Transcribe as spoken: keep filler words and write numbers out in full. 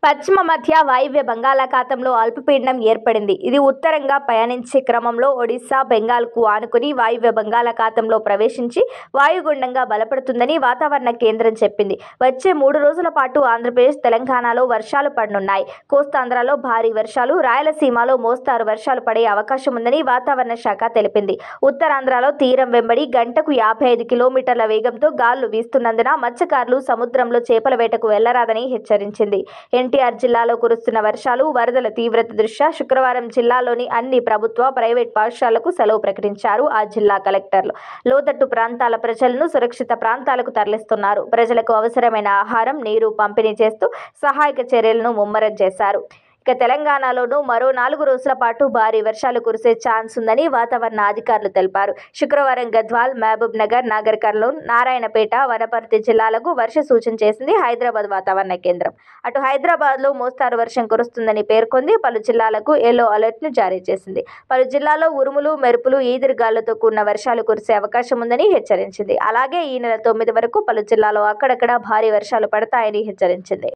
పశ్చిమ మధ్య వాయువ్య బంగాళాఖాతంలో అల్పపీడనం ఏర్పడింది. ఇది ఉత్తరంగా పయనించే క్రమంలో ఒడిశా, బెంగాల్కు ఆనుకుని వాయువ్య బంగాళాఖాతంలో ప్రవేశించి వాయుగుండంగా బలపడుతుందని వాతావరణ కేంద్రం చెప్పింది. వచ్చే మూడు రోజుల పాటు ఆంధ్రప్రదేశ్, తెలంగాణలో వర్షాలు పడనున్నాయి. కోస్తాంధ్రలో భారీ వర్షాలు, రాయలసీమలో మోస్తారు వర్షాలు పడే అవకాశం ఉందని వాతావరణ శాఖ తెలిపింది. ఉత్తరాంధ్రలో తీరం వెంబడి గంటకు యాభై ఐదు కిలోమీటర్ల వేగంతో గాలులు వీస్తున్నందున మత్స్యకారులు సముద్రంలో చేపల వేటకు వెళ్లరాదని హెచ్చరించింది. ఎన్టీఆర్ జిల్లాలో కురుస్తున్న వర్షాలు, వరదల తీవ్రత దృష్ట్యా శుక్రవారం జిల్లాలోని అన్ని ప్రభుత్వ, ప్రైవేట్ పాఠశాలలకు సెలవు ప్రకటించారు ఆ జిల్లా కలెక్టర్లు. లోతట్టు ప్రాంతాల ప్రజలను సురక్షిత ప్రాంతాలకు తరలిస్తున్నారు. ప్రజలకు అవసరమైన ఆహారం, నీరు పంపిణీ చేస్తూ సహాయక చర్యలను ముమ్మరం చేశారు. ఇక తెలంగాణలోనూ మరో నాలుగు రోజుల పాటు భారీ వర్షాలు కురిసే ఛాన్స్ ఉందని వాతావరణ అధికారులు తెలిపారు. శుక్రవారం గద్వాల్, మహబూబ్ నగర్, నాగర్ కర్నూల్, నారాయణపేట, వనపర్తి జిల్లాలకు వర్ష సూచన చేసింది హైదరాబాద్ వాతావరణ కేంద్రం. అటు హైదరాబాద్లో మోస్తారు వర్షం కురుస్తుందని పేర్కొంది. పలు జిల్లాలకు ఎల్లో అలర్ట్ను జారీ చేసింది. పలు జిల్లాల్లో ఉరుములు, మెరుపులు, ఈదురుగాలులతో కూడిన వర్షాలు కురిసే అవకాశం ఉందని హెచ్చరించింది. అలాగే ఈ నెల తొమ్మిది వరకు పలు జిల్లాల్లో అక్కడక్కడ భారీ వర్షాలు పడతాయని హెచ్చరించింది.